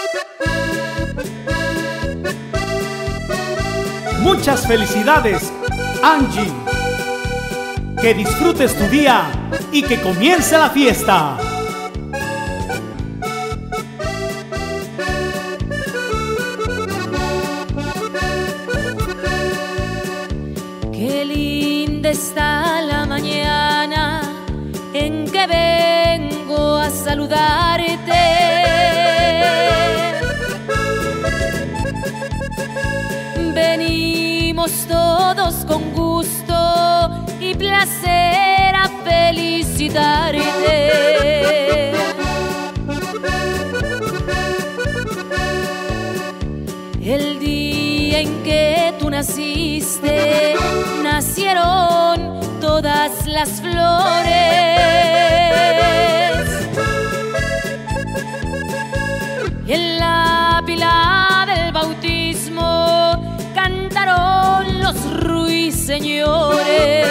Muchas felicidades, Angie. Que disfrutes tu día y que comience la fiesta. Qué linda está la mañana en que vengo a saludarte. Venimos todos con gusto y placer a felicitarte. El día en que tú naciste, nacieron todas las flores. Y en la pila del bautismo cantaron los ruiseñores.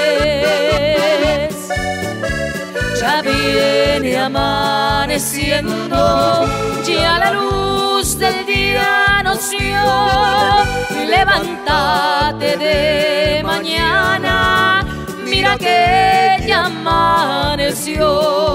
Ya viene amaneciendo, ya la luz del día nos dio. Levántate de mañana, mira que ya amaneció.